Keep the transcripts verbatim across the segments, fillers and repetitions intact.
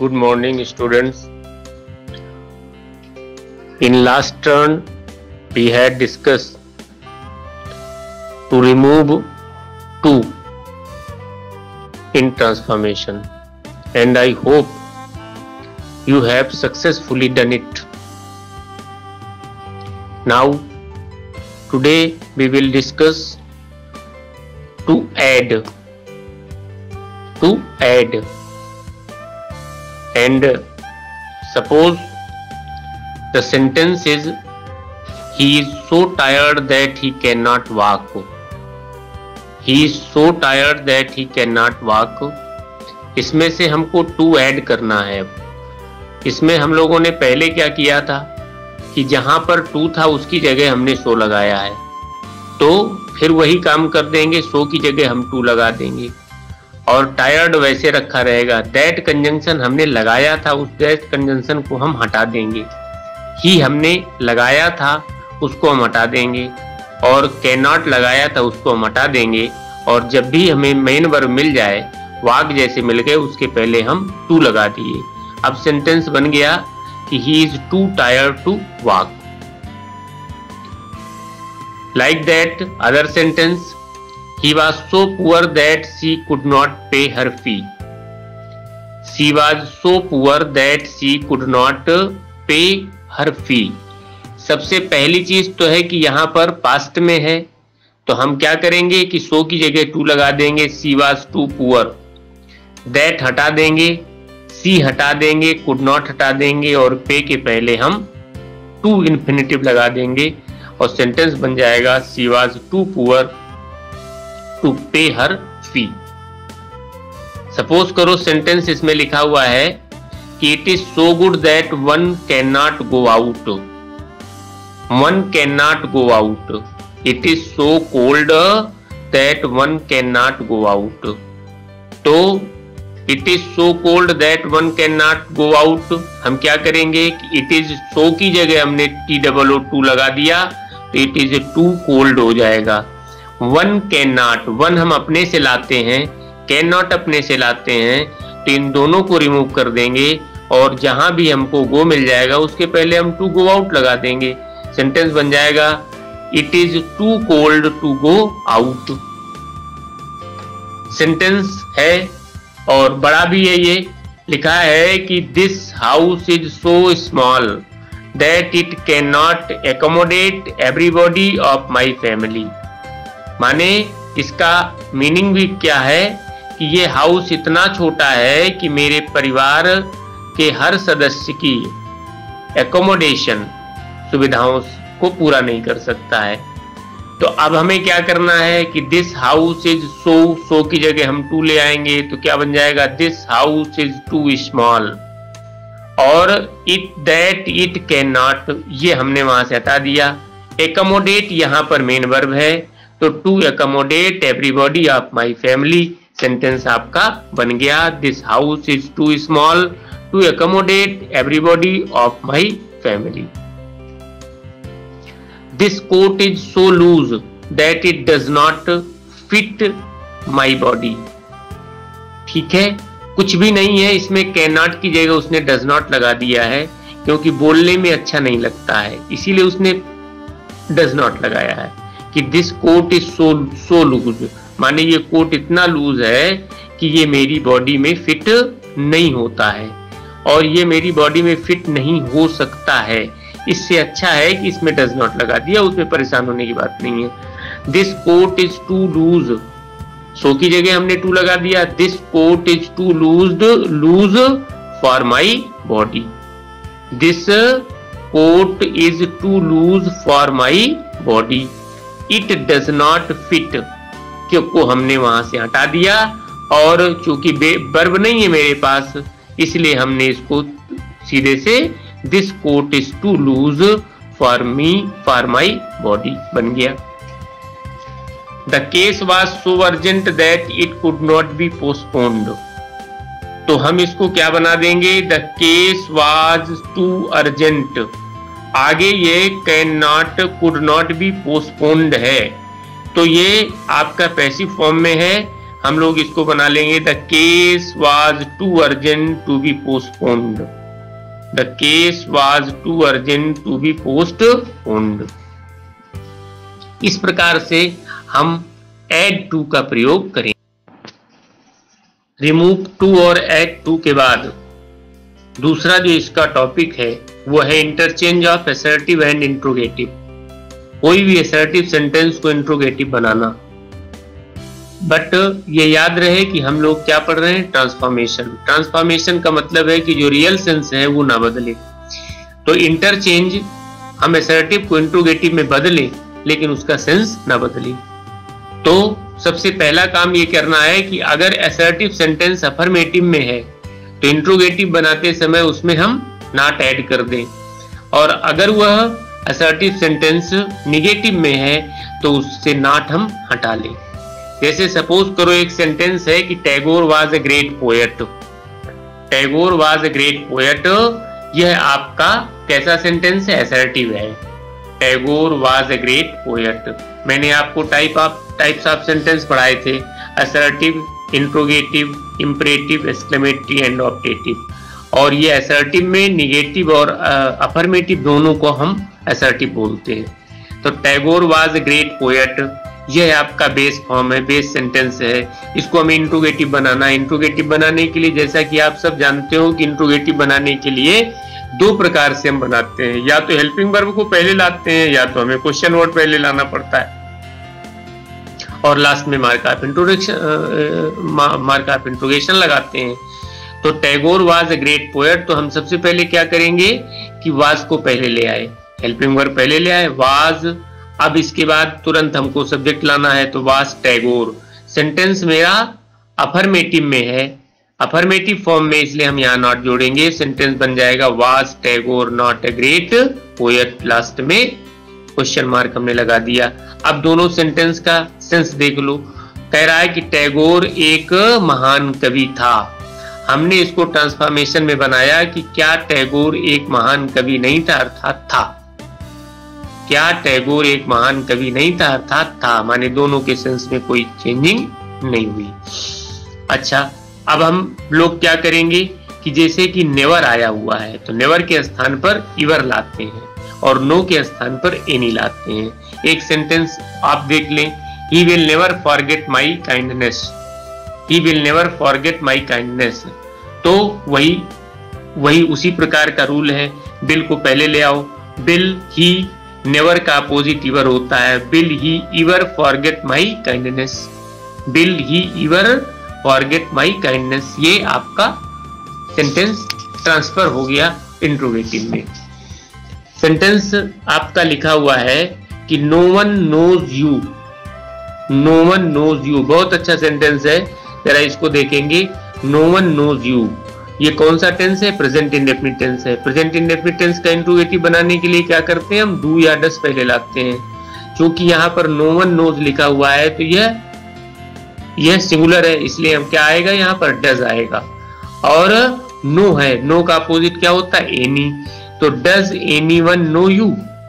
Good morning, students. In last turn, we had discussed to remove two in transformation, and I hope you have successfully done it. Now, today we will discuss to add. To add. And suppose the sentence is, he is so tired that he cannot walk. He is so tired that he cannot walk. इसमें से हमको to add करना है। इसमें हम लोगों ने पहले क्या किया था कि जहां पर टू था उसकी जगह हमने सो लगाया है, तो फिर वही काम कर देंगे, सो की जगह हम टू लगा देंगे और टायर्ड वैसे रखा रहेगा। दैट कंजंक्शन हमने लगाया था, उस दैट कंजंक्शन को हम हटा देंगे। ही हमने लगाया था उसको हम हटा देंगे और कैन नॉट लगाया था उसको हम हटा देंगे। और जब भी हमें मेन वर्ब मिल जाए, वाक जैसे मिल गए, उसके पहले हम टू लगा दिए। अब सेंटेंस बन गया कि he is too tired to walk. Like that other sentence, he was so poor that she could not pay her fee. She was so poor that she could not pay her fee. सबसे पहली चीज तो है कि यहाँ पर past में है, तो हम क्या करेंगे कि सो की जगह टू लगा देंगे। she was too poor, that हटा देंगे, she हटा देंगे, could not हटा देंगे और पे के पहले हम टू इन्फिनिटिव लगा देंगे और सेंटेंस बन जाएगा she was too poor to pay her fee. Suppose करो सेंटेंस इसमें लिखा हुआ है कि it is so good that one can not go out. One can not go out. It is so cold that one can not go out. तो it is so cold that one can not go out हम क्या करेंगे कि it is सो की जगह हमने T double O two लगा दिया, तो इट इज टू कोल्ड हो जाएगा। वन कैन नॉट, वन हम अपने से लाते हैं, कैन नॉट अपने से लाते हैं, तो इन दोनों को रिमूव कर देंगे और जहां भी हमको गो मिल जाएगा उसके पहले हम टू गो आउट लगा देंगे। सेंटेंस बन जाएगा it is too cold to go out. Sentence है और बड़ा भी है, ये लिखा है कि this house is so small that it can not accommodate everybody of my family. माने इसका मीनिंग भी क्या है कि ये हाउस इतना छोटा है कि मेरे परिवार के हर सदस्य की एकोमोडेशन, सुविधाओं को पूरा नहीं कर सकता है। तो अब हमें क्या करना है कि this house is so, so की जगह हम टू ले आएंगे, तो क्या बन जाएगा this house is too small. और it that it can not, ये हमने वहां से हटा दिया। एकोमोडेट यहां पर मेन वर्ब है, तो to accommodate everybody of my family. Sentence आपका बन गया this house is too small to accommodate everybody of my family. This coat is so loose that it does not fit my body. ठीक है, कुछ भी नहीं है इसमें, कैन नॉट की जगह उसने डज नॉट लगा दिया है क्योंकि बोलने में अच्छा नहीं लगता है, इसीलिए उसने डज नॉट लगाया है कि this coat is so so loose. माने ये कोट इतना लूज है कि ये मेरी बॉडी में फिट नहीं होता है और ये मेरी बॉडी में फिट नहीं हो सकता है। इससे अच्छा है कि इसमें डज नॉट लगा दिया, उसमें परेशान होने की बात नहीं है। This coat is too loose, so की जगह हमने टू लगा दिया। This coat is too loose loose for my body. This coat is too loose for my body. It does not fit को हमने वहां से हटा दिया और चूंकि वर्ब नहीं है मेरे पास, इसलिए हमने इसको सीधे से this coat is too loose for me for my body बन गया। The case was so urgent that it could not be postponed, तो हम इसको क्या बना देंगे, the case was too urgent. आगे ये can not could not be postponed है, तो ये आपका पैसिव फॉर्म में है, हम लोग इसको बना लेंगे the case was too urgent to be postponed. The case was too urgent to be postponed. इस प्रकार से हम एड टू का प्रयोग करें। रिमूव टू और एड टू के बाद दूसरा जो इसका टॉपिक है वो है interchange of assertive and interrogative. कोई भी असर्टिव सेंटेंस को इंट्रोगेटिव बनाना। बट ये याद रहे कि हम लोग क्या पढ़ रहे हैं, ट्रांसफॉर्मेशन। ट्रांसफॉर्मेशन का मतलब है कि जो रियल सेंस है वो ना बदले। तो इंटरचेंज, हम असर्टिव को इंट्रोगेटिव में बदले लेकिन उसका सेंस ना बदले। तो सबसे पहला काम ये करना है कि अगर असर्टिव सेंटेंस अफर्मेटिव में है तो इंट्रोगेटिव बनाते समय उसमें हम नॉट ऐड कर दें, और अगर वह असर्टिव सेंटेंस निगेटिव में है तो उससे नॉट हम हटा लें। जैसे सपोज करो एक सेंटेंस है कि Tagore was a great poet. Tagore was a great poet, यह आपका कैसा सेंटेंस है, असर्टिव है। Tagore was a great poet. मैंने आपको type of types of sentence पढ़ाए थे, assertive, interrogative, imperative, exclamatory and optative. और ये असर्टिव में निगेटिव और अफर्मेटिव दोनों को हम असर्टिव बोलते हैं। तो Tagore was a great poet, यह आपका बेस फॉर्म है, बेस सेंटेंस है। इसको हमें इंट्रोगेटिव बनाना है। इंट्रोगेटिव बनाने के लिए जैसा कि आप सब जानते हो कि इंट्रोगेटिव बनाने के लिए दो प्रकार से हम बनाते हैं, या तो हेल्पिंग वर्ब को पहले लाते हैं या तो हमें क्वेश्चन वर्ड पहले लाना पड़ता है, और लास्ट में mark of introduction mark of interrogation लगाते हैं। तो Tagore was a great poet, तो हम सबसे पहले क्या करेंगे कि वाज को पहले ले आए, हेल्पिंग वर्ब पहले ले आए, वाज। अब इसके बाद तुरंत हमको सब्जेक्ट लाना है, तो वाज टैगोर। सेंटेंस मेरा अफर्मेटिव में है, अफर्मेटिव फॉर्म में, इसलिए हम यहाँ नॉट जोड़ेंगे। सेंटेंस बन जाएगा was Tagore not a great poet. Last में क्वेश्चन मार्क हमने लगा दिया। अब दोनों सेंटेंस का सेंस देख लो। कह रहा है कि टैगोर एक महान कवि था। हमने इसको ट्रांसफॉर्मेशन में बनाया कि क्या टैगोर एक महान कवि नहीं था, अर्थात था। क्या टैगोर एक महान कवि नहीं था, अर्थात था। माने दोनों के सेंस में कोई चेंजिंग नहीं हुई। अच्छा, अब हम लोग क्या करेंगे कि जैसे कि नेवर आया हुआ है तो नेवर के स्थान पर इवर लाते हैं और नो के स्थान पर एनी लाते हैं। एक सेंटेंस आप देख लें, he will never forget my kindness. He will never forget my kindness. तो वही वही उसी प्रकार का रूल है। बिल को पहले ले आओ। बिल ही नेवर का अपोजिट इवर होता है। Will he ever forget my kindness. Will he ever forget my kindness. ये आपका सेंटेंस ट्रांसफर हो गया इंट्रोगेटिव में। सेंटेंस आपका लिखा हुआ है कि no one knows you. No one knows you बहुत अच्छा सेंटेंस है, जरा इसको देखेंगे। नो वन नोज यू, ये कौन सा टेंस है, प्रेजेंट इंडेफिनिट टेंस है। प्रेजेंट इंडेफिनिट टेंस का इंट्रोगेटिव बनाने के लिए क्या करते हैं, हम डू या डस पहले लाते हैं। क्योंकि यहाँ पर नो वन नोज लिखा हुआ है तो यह यह सिंगुलर है, इसलिए हम क्या आएगा, यहाँ पर डज आएगा। और नो है, नो का अपोजिट क्या होता है, एनी। तो does any one know you.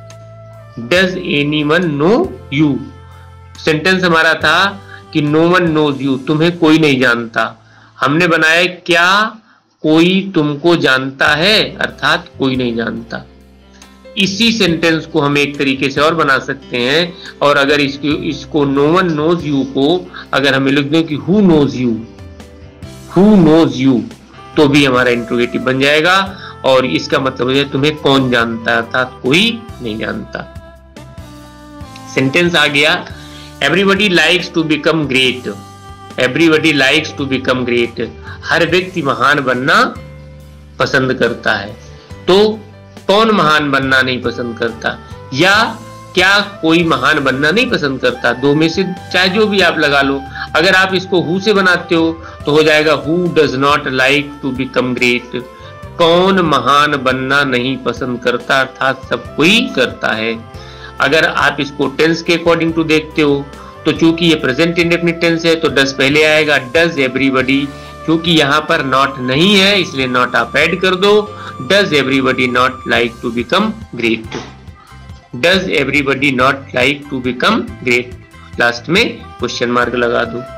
Does any one know you. Sentence हमारा था कि नो वन नोज यू, तुम्हें कोई नहीं जानता। हमने बनाया क्या कोई तुमको जानता है, अर्थात कोई नहीं जानता। इसी सेंटेंस को हम एक तरीके से और बना सकते हैं, और अगर इसको इसको नो वन नोज यू को अगर हमें लिख दें कि who knows you, who knows you, तो भी हमारा इंट्रोगेटिव बन जाएगा। और इसका मतलब है तुम्हें कौन जानता है, अर्थात कोई नहीं जानता। सेंटेंस आ गया, everybody likes to become great. Everybody likes to become great, हर व्यक्ति महान बनना पसंद करता है। तो कौन महान बनना नहीं पसंद करता, या क्या कोई महान बनना नहीं पसंद करता, दो में से चाहे जो भी आप लगा लो। अगर आप इसको हु से बनाते हो तो हो जाएगा who does not like to become great. कौन महान बनना नहीं पसंद करता, अर्थात सब कोई करता है। अगर आप इसको टेंस के अकॉर्डिंग टू देखते हो तो चूंकि ये प्रेजेंट इंडेफिनिट टेंस है तो डज पहले आएगा, डज एवरीबडी। क्योंकि यहाँ पर नॉट नहीं है इसलिए नॉट आप ऐड कर दो। Does everybody not like to become great. Does everybody not like to become great, last में क्वेश्चन मार्क लगा दो।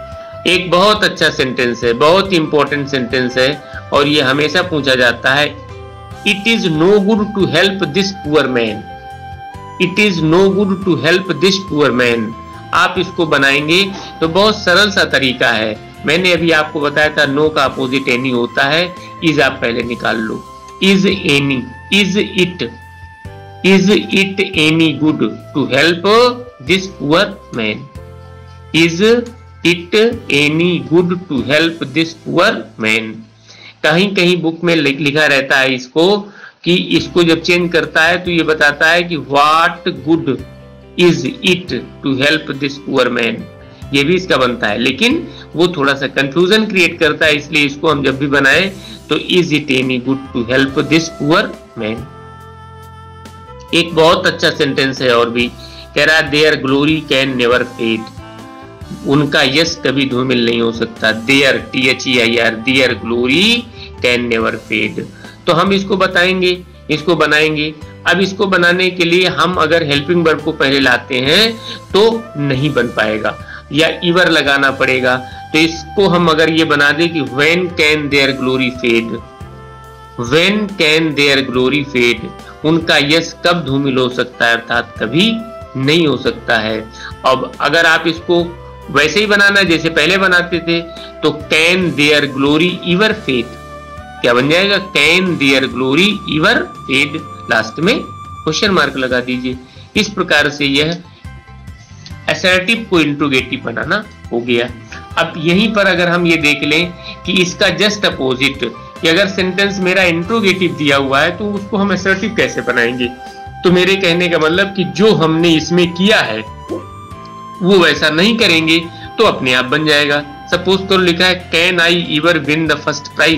एक बहुत अच्छा सेंटेंस है, बहुत इंपॉर्टेंट सेंटेंस है और ये हमेशा पूछा जाता है। It is no good to help this poor man. It is no good to help this poor man. आप इसको बनाएंगे तो बहुत सरल सा तरीका है। मैंने अभी आपको बताया था नो का अपोजिट एनी होता है। इज आप पहले निकाल लो। Is any, is it, is it any good to help this poor man. Is it any good to help this poor man. कहीं कहीं बुक में लिखा रहता है इसको कि इसको जब चेंज करता है तो ये बताता है कि what good is it to help this poor man. ये भी इसका बनता है, लेकिन वो थोड़ा सा कंफ्यूजन क्रिएट करता है, इसलिए इसको हम जब भी बनाए तो is it any good to help this poor man. एक बहुत अच्छा सेंटेंस है और भी, कह रहा है their glory can never fade. उनका यश कभी धूमिल नहीं हो सकता। Their, T H E I R, their glory can never fade. तो हम इसको बताएंगे, इसको बनाएंगे। अब इसको बनाने के लिए हम अगर हेल्पिंग वर्ब को पहले लाते हैं तो नहीं बन पाएगा, या इवर लगाना पड़ेगा। तो इसको हम अगर ये बना दे कि when can their glory fade, when can their glory fade, उनका यश कब धूमिल हो सकता है, अर्थात कभी नहीं हो सकता है। अब अगर आप इसको वैसे ही बनाना जैसे पहले बनाते थे तो can their glory ever fade, क्या बन जाएगा, can their glory ever fade, last में क्वेश्चन मार्क लगा दीजिए। इस प्रकार से यह असर्टिव को इंट्रोगेटिव बनाना हो गया। अब यहीं पर अगर हम ये देख लें कि इसका जस्ट अपोजिट, कि अगर सेंटेंस मेरा इंट्रोगेटिव दिया हुआ है तो उसको हम असर्टिव कैसे बनाएंगे। तो मेरे कहने का मतलब कि जो हमने इसमें किया है वो वैसा नहीं करेंगे तो अपने आप बन जाएगा। सपोज तो लिखा है can I ever win the first prize,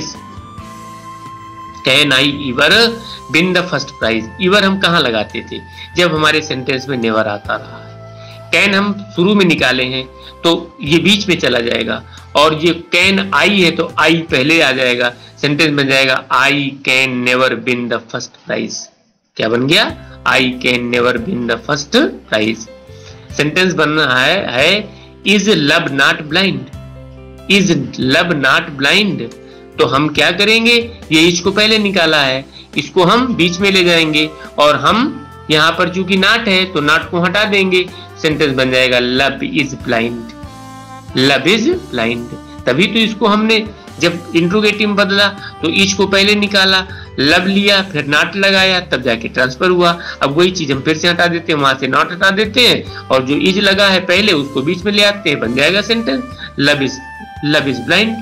can I ever win the first prize. Ever हम कहां लगाते थे, जब हमारे सेंटेंस में नेवर आता रहा है। कैन हम शुरू में निकाले हैं तो ये बीच में चला जाएगा, और ये कैन आई है तो आई पहले आ जाएगा, सेंटेंस बन जाएगा I can never win the first prize. क्या बन गया, I can never win the first prize. Sentence बनना है, है is love not blind, is love not blind. तो हम क्या करेंगे, ये इज को पहले निकाला है, इसको हम बीच में ले जाएंगे और हम यहाँ पर चूंकि नॉट है तो नॉट को हटा देंगे, सेंटेंस बन जाएगा love is blind, love is blind. तभी तो इसको हमने जब इंट्रोगेटिव में बदला तो इज को पहले निकाला, लव लिया, फिर नॉट लगाया, तब जाके ट्रांसफर हुआ। अब वही चीज हम फिर से हटा देते हैं, वहां से नॉट हटा देते हैं और जो इज लगा है पहले उसको बीच में ले आते हैं, बन जाएगा sentence love is love is blind.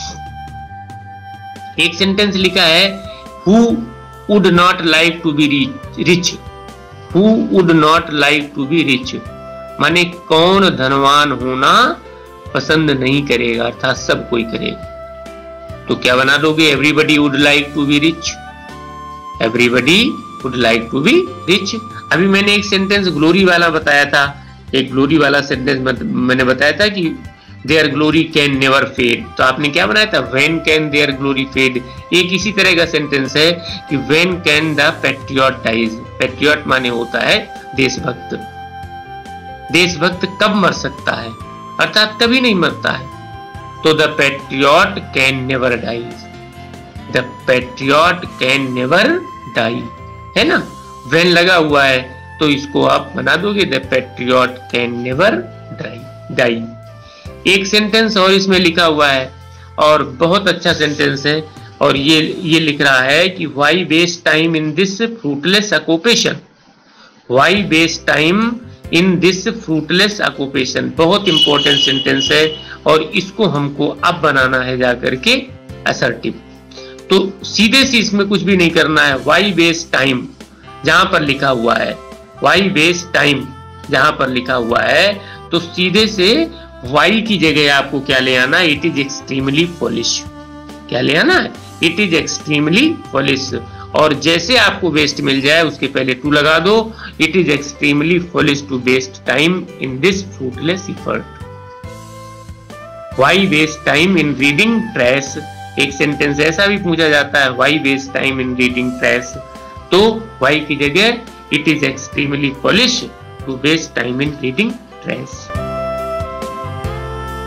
एक सेंटेंस लिखा है who would not like to be rich, who would not like to be rich, माने कौन धनवान होना पसंद नहीं करेगा, अर्थात सब कोई करेगा। तो क्या बना दोगे, everybody would like to be rich, everybody would like to be rich. अभी मैंने एक सेंटेंस ग्लोरी वाला बताया था, एक ग्लोरी वाला सेंटेंस मैंने बताया था कि their glory can never fade. तो आपने क्या बनाया था, when can their glory fade. एक इसी तरह का सेंटेंस है कि when can the patriot dies. Patriot माने होता है देशभक्त। देशभक्त कब मर सकता है, अर्थात कभी नहीं मरता है। तो the patriot can never die, the patriot can never die, है ना। व्हेन लगा हुआ है तो इसको आप बना दोगे the patriot can never die die. एक सेंटेंस और इसमें लिखा हुआ है और बहुत अच्छा सेंटेंस है, और ये ये लिख रहा है कि why waste time in this fruitless occupation, why waste time in this fruitless occupation. बहुत इंपॉर्टेंट सेंटेंस है और इसको हमको अब बनाना है जाकर के असर्टिव। तो सीधे से इसमें कुछ भी नहीं करना है। व्हाई वेस्ट टाइम जहां पर लिखा हुआ है, व्हाई वेस्ट टाइम जहां पर लिखा हुआ है तो सीधे से वाई की जगह आपको क्या ले आना, इट इज एक्सट्रीमली फॉलिश। क्या ले आना है, इट इज एक्सट्रीमली फॉलिश। और जैसे आपको वेस्ट मिल जाए उसके पहले टू लगा दो, it is extremely foolish to waste time in this fruitless effort. Why waste time in reading trash. एक सेंटेंस ऐसा भी पूछा जाता है, why waste time in reading trash. तो व्हाई की जगह it is extremely foolish to waste time in reading trash.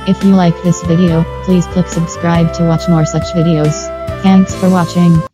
If you like this video, please click subscribe to watch more such videos. Thanks for watching.